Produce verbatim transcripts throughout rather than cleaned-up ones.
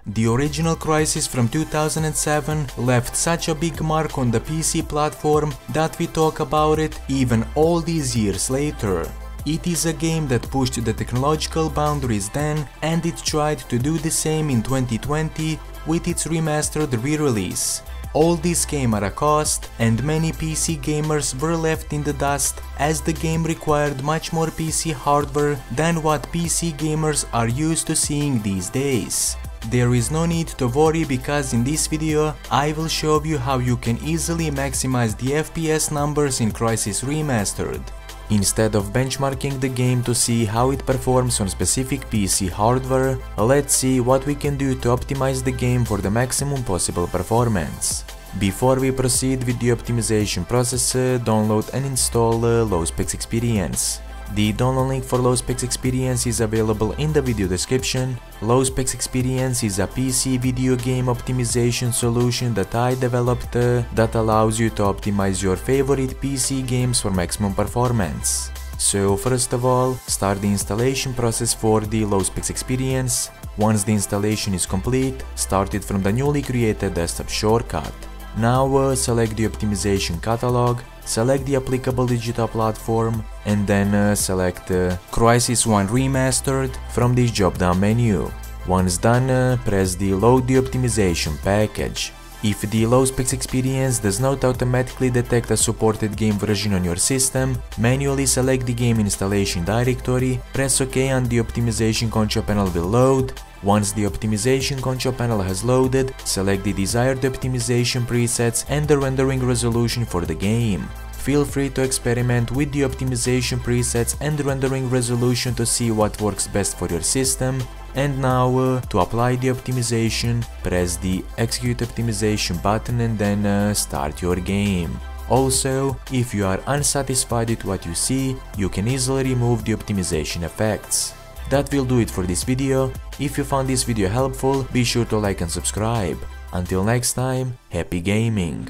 The original Crysis from two thousand seven left such a big mark on the P C platform that we talk about it even all these years later. It is a game that pushed the technological boundaries then, and it tried to do the same in twenty twenty with its remastered re-release. All this came at a cost, and many P C gamers were left in the dust as the game required much more P C hardware than what P C gamers are used to seeing these days. There is no need to worry because in this video I will show you how you can easily maximize the F P S numbers in Crysis Remastered. Instead of benchmarking the game to see how it performs on specific P C hardware, let's see what we can do to optimize the game for the maximum possible performance. Before we proceed with the optimization process, download and install Lowspecs Experience. The download link for Lowspecs Experience is available in the video description. Lowspecs Experience is a P C video game optimization solution that I developed uh, that allows you to optimize your favorite P C games for maximum performance. So first of all, start the installation process for the Lowspecs Experience. Once the installation is complete, start it from the newly created desktop shortcut. Now uh, select the optimization catalog, select the applicable digital platform, and then uh, select uh, Crysis one Remastered from this drop-down menu. Once done, uh, press the Load the optimization package. If the Lowspecs Experience does not automatically detect a supported game version on your system, manually select the game installation directory, press OK and the optimization control panel will load. Once the optimization control panel has loaded, select the desired optimization presets and the rendering resolution for the game. Feel free to experiment with the optimization presets and rendering resolution to see what works best for your system. And now, uh, to apply the optimization, press the Execute Optimization button and then uh, start your game. Also, if you are unsatisfied with what you see, you can easily remove the optimization effects. That will do it for this video. If you found this video helpful, be sure to like and subscribe. Until next time, happy gaming!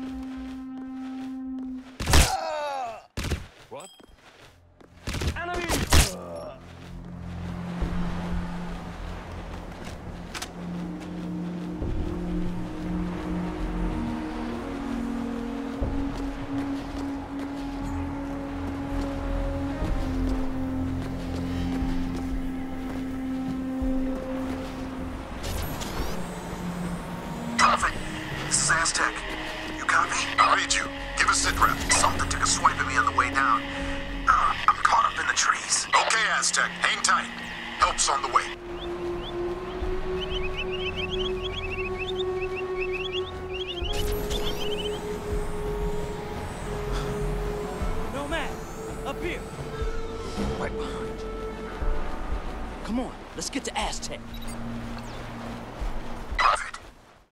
What? This is Aztec. You copy? I read you. Give a sit rep. Something took a swipe at me on the way down. Uh, I'm caught up in the trees. Okay, Aztec. Hang tight. Help's on the way. Nomad! Up here! Right behind you. Come on, let's get to Aztec.